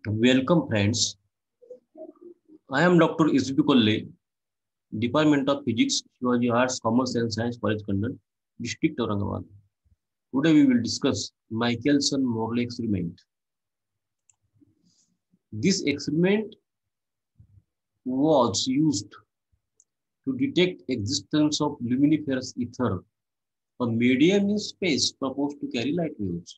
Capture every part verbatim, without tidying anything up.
Welcome, friends. I am Doctor S B Kolle, Department of Physics, Shivaji Arts, Commerce and Science College, Kandan, District Aurangabad. Today we will discuss Michelson-Morley experiment. This experiment was used to detect existence of luminiferous ether, a medium in space proposed to carry light waves.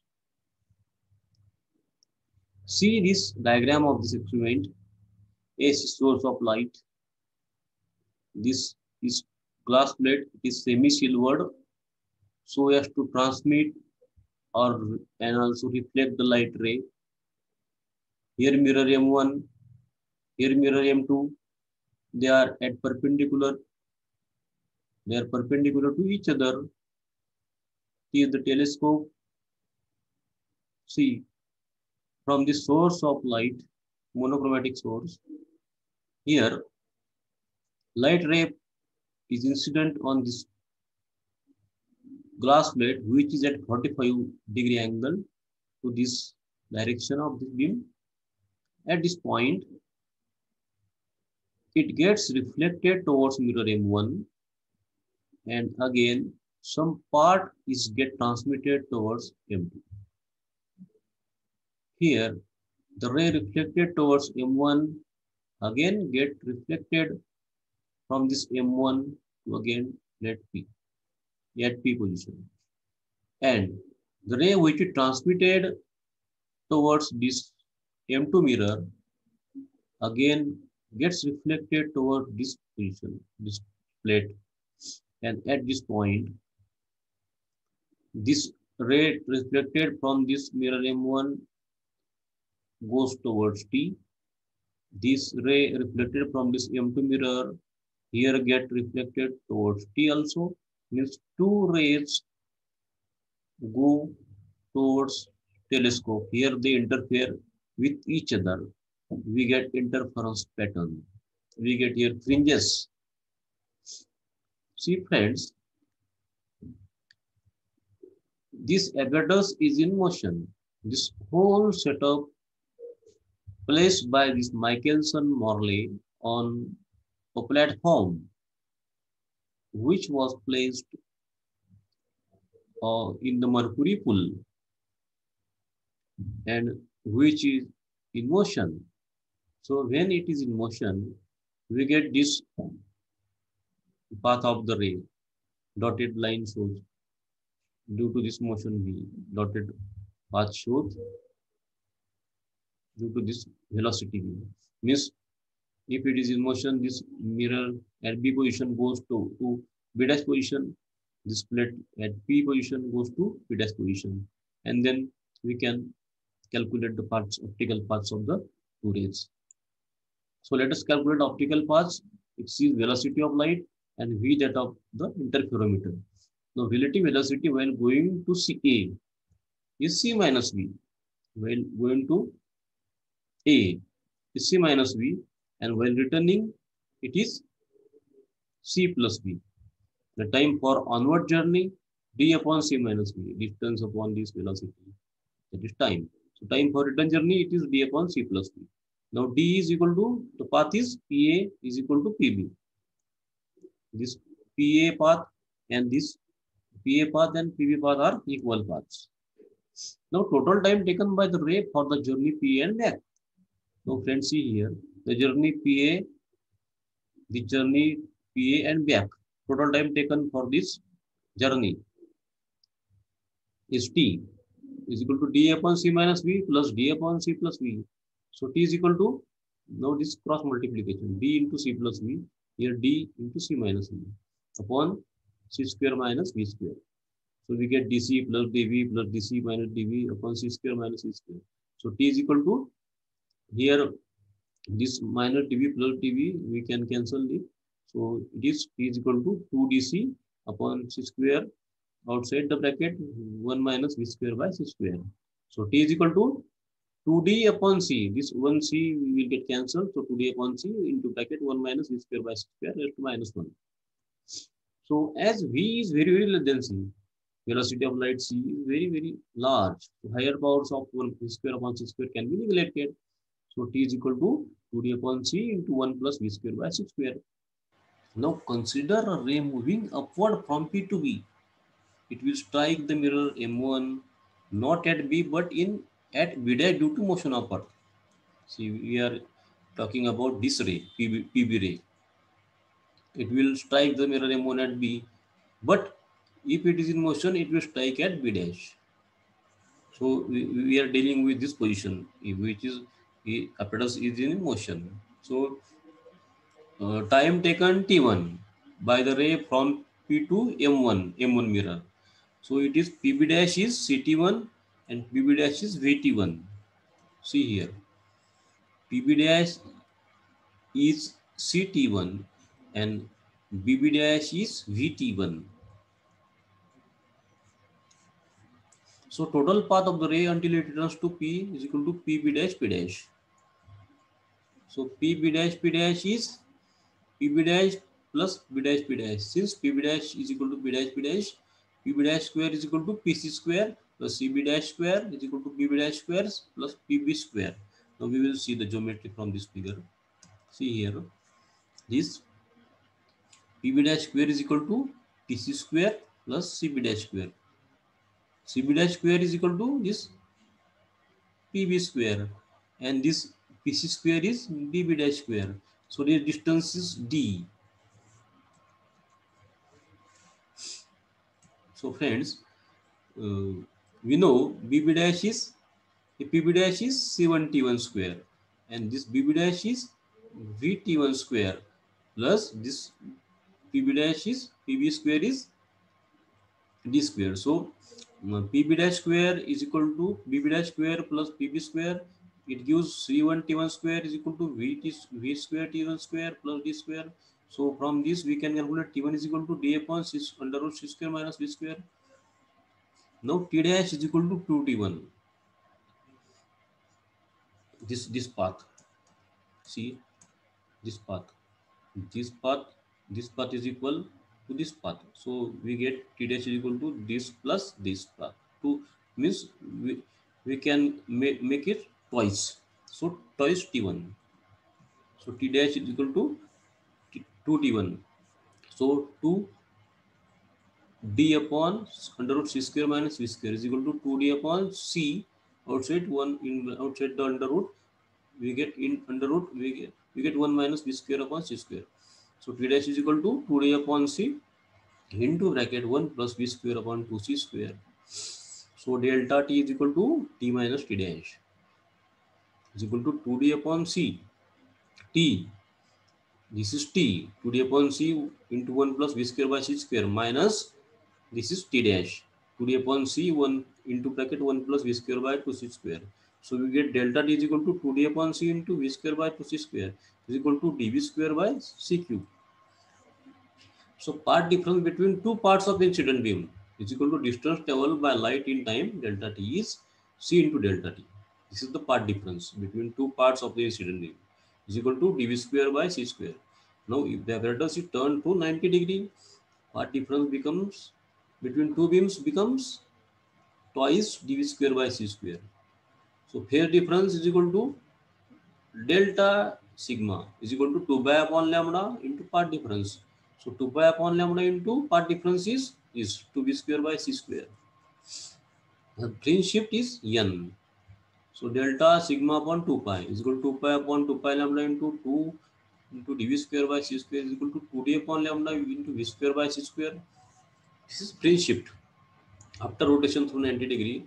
See this diagram of this experiment. A source of light. This is glass plate. It is semi-silvered so as to transmit or and also reflect the light ray. Here mirror M one, here mirror M two. They are at perpendicular. They are perpendicular to each other. Here the telescope. See, from the source of light, monochromatic source. Here, light ray is incident on this glass plate, which is at forty-five degree angle to this direction of this beam. At this point, it gets reflected towards mirror M one, and again some part is get transmitted towards M two. Here the ray reflected towards M one again get reflected from this M one to again at P, at P position, and the ray which is transmitted towards this M two mirror again gets reflected toward this position, this plate, and at this point this ray reflected from this mirror M one goes towards T. This ray reflected from this M two mirror here get reflected towards T also. Means two rays go towards telescope. Here they interfere with each other. We get interference pattern. We get here fringes. See friends, this apparatus is in motion. This whole setup placed by this Michelson-Morley on a platform which was placed uh, in the mercury pool and which is in motion. So when it is in motion, we get this path of the ray. Dotted line shows due to this motion V. Dotted path shows due to this velocity V. Means if it is in motion, this mirror at B position goes to, to B dash position. This plate at P position goes to P dash position. And then we can calculate the parts, optical paths of the two rays. So let us calculate optical paths. It sees velocity of light and V that of the interferometer. Now relative velocity while going to C A is C minus V. While going to A is C minus V, and while returning it is C plus V. The time for onward journey D upon C minus V, distance upon this velocity, that is time. So time for return journey it is D upon C plus V. Now D is equal to, the path is P A is equal to P B. This P A path and this P A path and P B path are equal paths. Now total time taken by the ray for the journey P A and back. Now friends, see here the journey P A, the journey P A and back. Total time taken for this journey is T is equal to D upon C minus V plus D upon C plus V. So T is equal to, now this cross multiplication, D into C plus V, here D into C minus V upon C square minus V square. So we get D C plus D V plus D C minus D V upon C square minus C square. So T is equal to, here this minus D V plus D V, we can cancel it. So it is T is equal to two D C upon C square outside the bracket one minus V square by C square. So T is equal to two D upon C. This one C will get cancelled. So two D upon C into bracket one minus V square by C square raised to minus one. So as V is very, very less than C, velocity of light C is very, very large. So higher powers of one V square upon C square can be neglected. So T is equal to two D upon C into one plus V square by C square. Now consider a ray moving upward from P to B. It will strike the mirror M one not at B but in at B dash due to motion upward. See, we are talking about this ray, P B, P B ray. It will strike the mirror M one at B, but if it is in motion, it will strike at B dash. So we, we are dealing with this position, which is the apparatus is in motion. So uh, time taken T one by the ray from P to M one, M one mirror. So it is P B dash is C T one and P B dash is V T one. See here, P B dash is C T one and B B dash is V T one. So total path of the ray until it returns to P is equal to P B dash P dash. So P B dash P dash is P B dash plus B dash P dash. Since P B dash is equal to B dash P dash, P B dash square is equal to P C square plus C B dash square is equal to P B dash square plus P B square. Now we will see the geometry from this figure. See here, this P B dash square is equal to P C square plus C B dash square. C B dash square is equal to this P B square and this P C square is B B dash square. So the distance is D. So friends, uh, we know B B dash is P B dash is C one T one square and this B B dash is V T one square plus this P B dash is P B square is D square. So uh, P B dash square is equal to B B dash square plus P B square. It gives C one T one square is equal to V T V square T one square plus D square. So from this we can calculate T one is equal to D upon C under root C square minus V square. Now T dash is equal to two T one. This this path. See this path. This path. This path is equal to this path. So we get T dash is equal to this plus this path. Two means we, we can make, make it twice. So twice T one. So T dash is equal to two T one. So two D upon under root C square minus V square is equal to two D upon C outside one in outside the under root. We get in under root we get we get one minus V square upon C square. So T dash is equal to two D upon C into bracket one plus V square upon two C square. So delta T is equal to T minus T dash is equal to two D upon C. T, this is T, two D upon C into one plus V square by C square minus this is T dash, two D upon C one into bracket one plus V square by two C square. So we get delta T is equal to two D upon C into V square by two C square is equal to dV square by C cube. So path difference between two parts of incident beam is equal to distance traveled by light in time delta T is C into delta T. This is the path difference between two parts of the incident beam is equal to dV square by C square. Now if the apparatus is turned to ninety degree, path difference becomes between two beams becomes twice dV square by C square. So phase difference is equal to delta sigma is equal to two pi upon lambda into path difference. So two pi upon lambda into path difference is, is two b square by C square. The fringe shift is n. So delta sigma upon two pi is equal to two pi upon two pi lambda into two into dV square by C square is equal to two d upon lambda into V square by C square. This is fringe shift after rotation through ninety degree.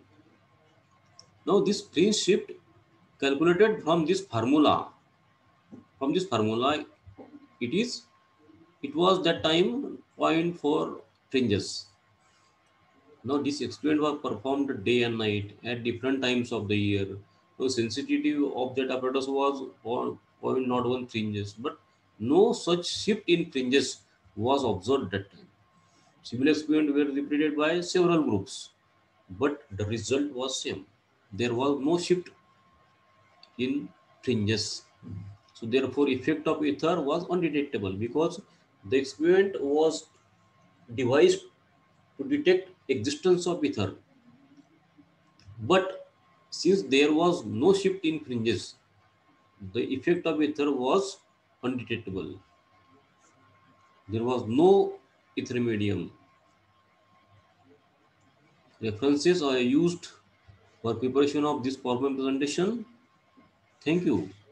Now this fringe shift calculated from this formula. From this formula, it is it was that time zero point four fringes. Now this experiment was performed day and night at different times of the year. So sensitivity of that apparatus was zero point zero one fringes, but no such shift in fringes was observed that time. Similar experiments were repeated by several groups, but the result was same. There was no shift in fringes. So therefore, effect of ether was undetectable because the experiment was devised to detect existence of ether. But since there was no shift in fringes, The effect of ether was undetectable. There was no ether medium. References are used for preparation of this PowerPoint presentation. Thank you.